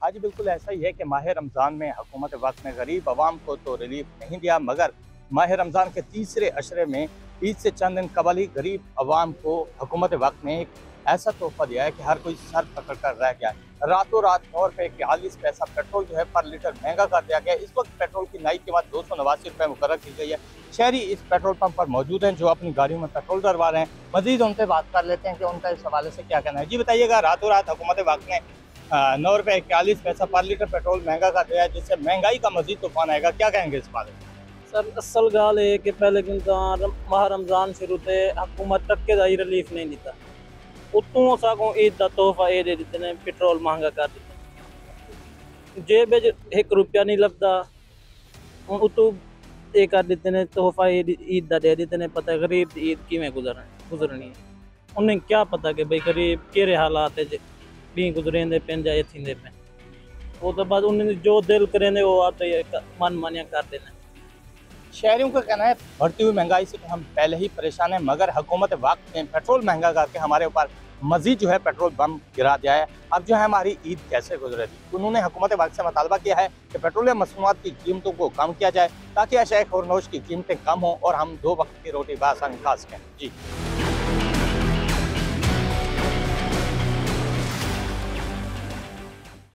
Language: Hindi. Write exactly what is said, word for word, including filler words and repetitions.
हाँ जी, बिल्कुल ऐसा ही है कि माह रमज़ान में हुकूमत वक्त ने गरीब आवाम को तो रिलीफ नहीं दिया, मगर माह रमज़ान के तीसरे अशरे में ईद से चंद दिन कबल ही गरीब आवाम को हुकूमत वक्त ने एक ऐसा तोहफा दिया है कि हर कोई सर पकड़ कर रह गया है। रातों रात नौ रुपये इक्यालीस पैसा पेट्रोल जो है पर लीटर महंगा कर दिया गया है। इस वक्त पेट्रोल की नाई के बाद दो सौ नवासी रुपये मुकर्रर की गई है। शहरी इस पेट्रोल पंप पर मौजूद हैं जो अपनी गाड़ियों में पेट्रोल डलवा रहे हैं। मजीद उनसे बात कर लेते हैं कि उनका इस हवाले से क्या कहना है। जी बताइएगा, रातों रात हुकूमत वक्त ने नौ रुपये इक्यालीस पैसा पर लीटर पेट्रोल महंगा कर दिया है, जिससे महंगाई का मजीद तूफान आएगा, क्या कहेंगे इस बारे में? सर असल गाल है कि पहले दिन तो माह रमज़ान शुरू थे हुकूमत तक के दाई रिलीफ नहीं दिता उतों असां ईद का तोहफा ये दे देते हैं, पेट्रोल महंगा कर देते जेब एक रुपया नहीं लगता उतों ये कर देते हैं तोहफा ईद का दे देते हैं। पता है गरीब की ईद किमें गुजर गुजरनी है, उन्हें क्या पता कि भाई गरीब केरे हालात है डी गुजरेंदे पे या थींदे पे। वो तो बाद उन्हें जो दिल करेंदे वो आते मन मानिया कर देने। शहरियों का कहना है बढ़ती हुई महंगाई से तो हम पहले ही परेशान हैं, मगर हुकूमत वक्त ने पेट्रोल महंगा करके हमारे ऊपर मजीद जो है पेट्रोल बम गिरा दिया है। अब जो है हमारी ईद कैसे गुजरेगी। उन्होंने हुकूमत वक्त से मुतालबा किया है कि पेट्रोलियम मसनूआत की कीमतों को कम किया जाए ताकि अशाए खुरनोश की कीमतें कम हों और हम दो वक्त की रोटी बासानी खा सकें। जी।